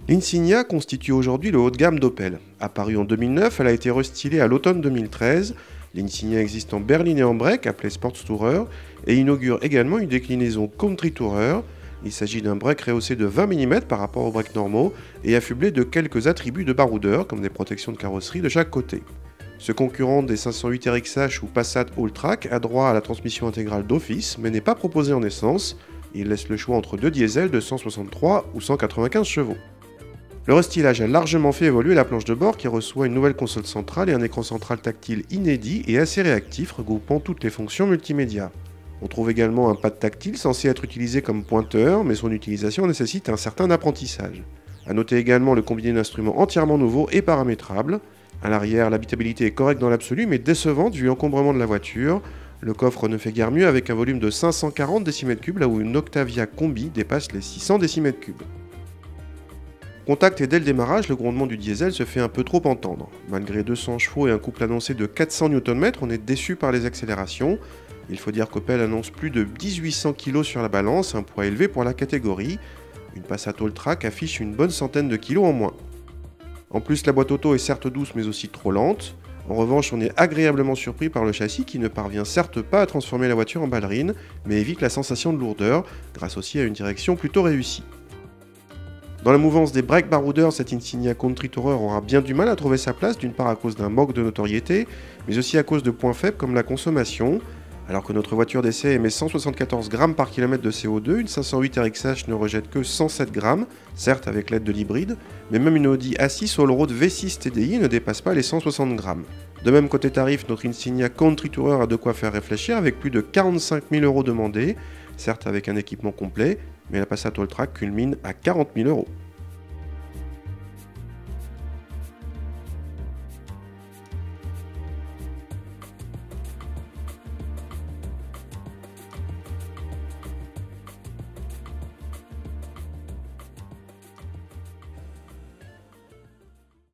L'Insignia constitue aujourd'hui le haut de gamme d'Opel. Apparue en 2009, elle a été restylée à l'automne 2013. L'Insignia existe en berline et en break, appelée Sports Tourer, et inaugure également une déclinaison Country Tourer. Il s'agit d'un break rehaussé de 20 mm par rapport aux breaks normaux et affublé de quelques attributs de baroudeur, comme des protections de carrosserie de chaque côté. Ce concurrent des 508 RXH ou Passat Alltrack a droit à la transmission intégrale d'office, mais n'est pas proposé en essence. Il laisse le choix entre deux diesels de 163 ou 195 chevaux. Le restylage a largement fait évoluer la planche de bord qui reçoit une nouvelle console centrale et un écran central tactile inédit et assez réactif regroupant toutes les fonctions multimédia. On trouve également un pad tactile censé être utilisé comme pointeur, mais son utilisation nécessite un certain apprentissage. A noter également le combiné d'instruments entièrement nouveau et paramétrable. À l'arrière, l'habitabilité est correcte dans l'absolu mais décevante vu l'encombrement de la voiture. Le coffre ne fait guère mieux avec un volume de 540 décimètres3 là où une Octavia Combi dépasse les 600 décimètres3. Contact et dès le démarrage, le grondement du diesel se fait un peu trop entendre. Malgré 200 chevaux et un couple annoncé de 400 Nm, on est déçu par les accélérations. Il faut dire qu'Opel annonce plus de 1800 kg sur la balance, un poids élevé pour la catégorie. Une Passat Alltrack affiche une bonne centaine de kilos en moins. En plus, la boîte auto est certes douce mais aussi trop lente. En revanche, on est agréablement surpris par le châssis qui ne parvient certes pas à transformer la voiture en ballerine, mais évite la sensation de lourdeur, grâce aussi à une direction plutôt réussie. Dans la mouvance des breaks baroudeurs, cette Insignia Country Tourer aura bien du mal à trouver sa place, d'une part à cause d'un manque de notoriété, mais aussi à cause de points faibles comme la consommation. Alors que notre voiture d'essai émet 174 grammes par kilomètre de CO2, une 508 RXH ne rejette que 107 grammes, certes avec l'aide de l'hybride, mais même une Audi A6 Allroad V6 TDI ne dépasse pas les 160 grammes. De même côté tarif, notre Insignia Country Tourer a de quoi faire réfléchir avec plus de 45 000 € demandés, certes avec un équipement complet, mais la Passat Alltrack culmine à 40 000 €.